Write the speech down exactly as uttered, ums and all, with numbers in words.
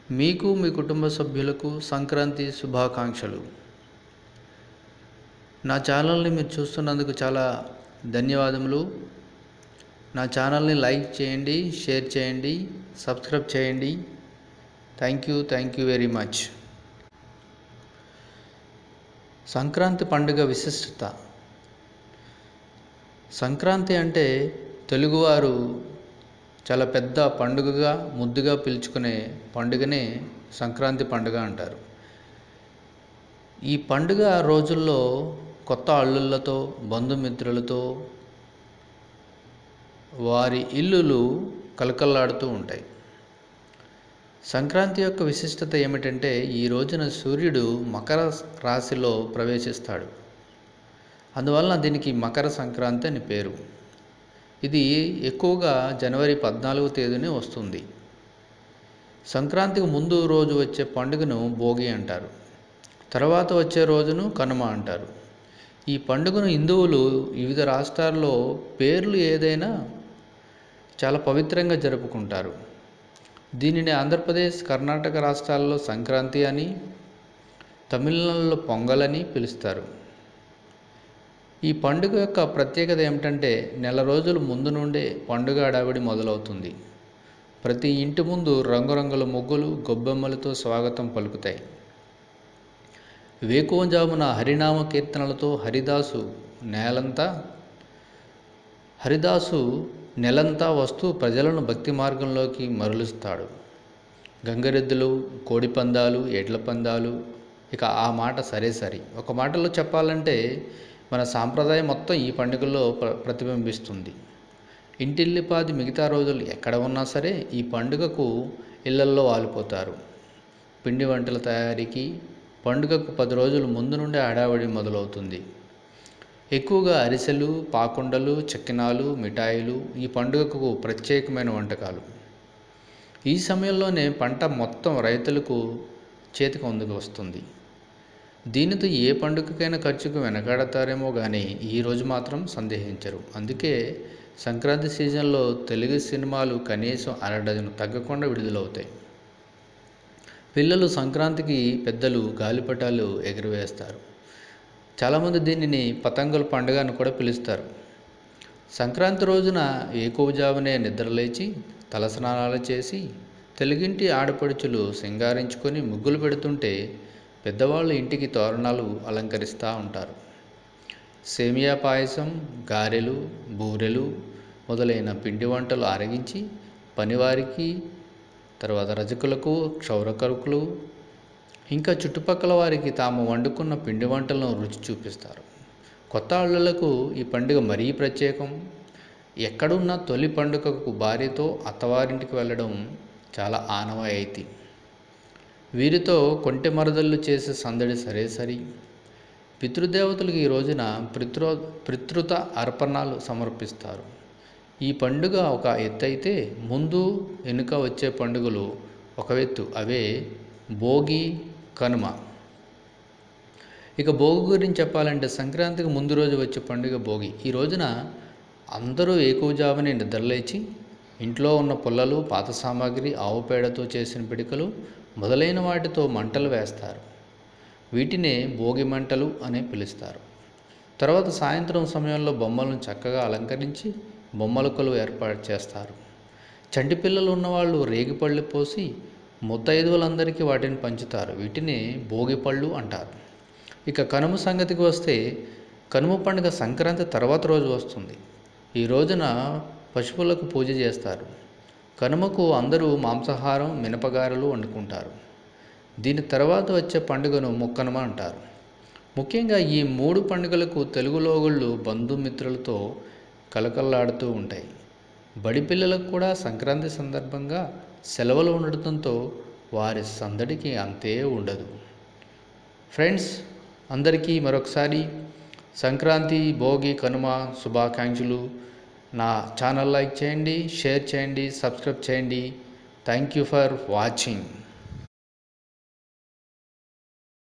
మీకు మీ కుటుంబ సభ్యులకు సంక్రాంతి శుభాకాంక్షలు. నా ఛానల్ని మీరు చూస్తున్నందుకు చాలా ధన్యవాదములు. నా ఛానల్ని లైక్ చేయండి, షేర్ చేయండి, సబ్స్క్రైబ్ చేయండి. Thank you thank you very much. Sankranti పండుగ విశిష్టత. సంక్రాంతి అంటే తెలుగువారు చాలా పెద్ద పండుగగా ముద్దుగా పిలుచుకునే పండుగనే సంక్రాంతి పండుగ అంటారు. ఈ పండుగ రోజుల్లో కొత్త అల్లుళ్ళతో, బంధుమిత్రులతో వారి ఇల్లులు కలకల్లాడుతూ ఉంటాయి. సంక్రాంతి యొక్క విశిష్టత ఏమిటంటే ఈ రోజున సూర్యుడు మకర రాశిలో ప్రవేశిస్తాడు. అందువలన దీనికి మకర సంక్రాంతి అని పేరు. ఇది ఎక్కువగా జనవరి పద్నాలుగో తేదీనే వస్తుంది. సంక్రాంతికి ముందు రోజు వచ్చే పండుగను భోగి అంటారు. తర్వాత వచ్చే రోజును కనుమ అంటారు. ఈ పండుగను హిందువులు వివిధ రాష్ట్రాల్లో పేర్లు ఏదైనా చాలా పవిత్రంగా జరుపుకుంటారు. దీనిని ఆంధ్రప్రదేశ్, కర్ణాటక రాష్ట్రాల్లో సంక్రాంతి అని, తమిళనాడులో పొంగల్ అని పిలుస్తారు. ఈ పండుగ యొక్క ప్రత్యేకత ఏమిటంటే నెల రోజుల ముందు నుండే పండుగ హడావిడి మొదలవుతుంది. ప్రతి ఇంటి ముందు రంగురంగుల ముగ్గులు, గొబ్బెమ్మలతో స్వాగతం పలుకుతాయి. వేకువజామున హరినామ కీర్తనలతో హరిదాసు నేలంతా హరిదాసు నెలంతా వస్తూ ప్రజలను భక్తి మార్గంలోకి మరలుస్తాడు. గంగరెద్దులు, కోడిపందాలు, ఎడ్ల పందాలు, ఇక ఆ మాట సరే సరి. ఒక మాటలో చెప్పాలంటే మన సాంప్రదాయం మొత్తం ఈ పండుగల్లో ప్ర ప్రతిబింబిస్తుంది. ఇంటిల్లిపాది మిగతా రోజులు ఎక్కడ ఉన్నా సరే ఈ పండుగకు ఇళ్లల్లో వాలిపోతారు. పిండి వంటల తయారీకి పండుగకు పది రోజుల ముందు నుండే హడావిడి మొదలవుతుంది. ఎక్కువగా అరిసెలు, పాకుండలు, చక్కినాలు, మిఠాయిలు ఈ పండుగకు ప్రత్యేకమైన వంటకాలు. ఈ సమయంలోనే పంట మొత్తం రైతులకు చేతికి అందుకు వస్తుంది. దీనితో ఏ పండుగకైనా ఖర్చుకు వెనకాడతారేమో కానీ ఈరోజు మాత్రం సందేహించరు. అందుకే సంక్రాంతి సీజన్లో తెలుగు సినిమాలు కనీసం అరడజను తగ్గకుండా విడుదలవుతాయి. పిల్లలు సంక్రాంతికి పెద్దలు గాలిపటాలు ఎగురవేస్తారు. చాలామంది దీనిని పతంగుల పండుగ అని కూడా పిలుస్తారు. సంక్రాంతి రోజున వేకువజామునే నిద్రలేచి తలస్నానాలు చేసి తెలుగింటి ఆడపడుచులు సింగారించుకొని ముగ్గులు పెడుతుంటే పెద్దవాళ్ళు ఇంటికి తోరణాలు అలంకరిస్తూ ఉంటారు. సేమియా పాయసం, గారెలు, బూరెలు మొదలైన పిండి వంటలు ఆరగించి పనివారికి, తర్వాత రజకులకు, క్షౌరకరుకులు ఇంకా చుట్టుపక్కల వారికి తాము వండుకున్న పిండి వంటలను రుచి చూపిస్తారు. కొత్త అల్లులకు ఈ పండుగ మరీ ప్రత్యేకం. ఎక్కడున్న తొలి పండుగకు భార్యతో అత్తవారింటికి వెళ్ళడం చాలా ఆనవాయితీ. వీరితో కొంటె మరదళ్ళు చేసే సందడి సరే సరి. పితృదేవతలకు ఈ రోజున పితృ పితృత అర్పణాలు సమర్పిస్తారు. ఈ పండుగ ఒక ఎత్తు అయితే ముందు వెనుక వచ్చే పండుగలు ఒక ఎత్తు. అవే భోగి, కనుమ. ఇక భోగి గురించి చెప్పాలంటే సంక్రాంతికి ముందు రోజు వచ్చే పండుగ భోగి. ఈ రోజున అందరూ వేకువజామునే నిద్రలేచి ఇంట్లో ఉన్న పుల్లలు, పాత సామాగ్రి, ఆవు పేడతో చేసిన పిడికలు మొదలైన వాటితో మంటలు వేస్తారు. వీటినే భోగి మంటలు అని పిలుస్తారు. తర్వాత సాయంత్రం సమయంలో బొమ్మలను చక్కగా అలంకరించి బొమ్మల కొలువు ఏర్పాటు చేస్తారు. చంటి పిల్లలు ఉన్నవాళ్ళు రేగిపళ్ళు పోసి ముత్తైదువులందరికీ వాటిని పంచుతారు. వీటిని భోగిపళ్ళు అంటారు. ఇక కనుమ సంగతికి వస్తే కనుమ పండుగ సంక్రాంతి తర్వాత రోజు వస్తుంది. ఈ రోజున పశువులకు పూజ చేస్తారు. కనుమకు అందరూ మాంసాహారం, మినపగారెలు వండుకుంటారు. దీని తర్వాత వచ్చే పండుగను ముక్కనుమ అంటారు. ముఖ్యంగా ఈ మూడు పండుగలకు తెలుగు లోగుళ్ళు బంధుమిత్రులతో కలకల్లాడుతూ ఉంటాయి. బడి పిల్లలకు కూడా సంక్రాంతి సందర్భంగా సెలవులు ఉండటంతో వారి సందడికి అంతే ఉండదు. ఫ్రెండ్స్, అందరికీ మరొకసారి సంక్రాంతి, భోగి, కనుమ శుభాకాంక్షలు. నా ఛానల్ లైక్ చేయండి, షేర్ చేయండి, సబ్స్క్రైబ్ చేయండి. Thank you for watching.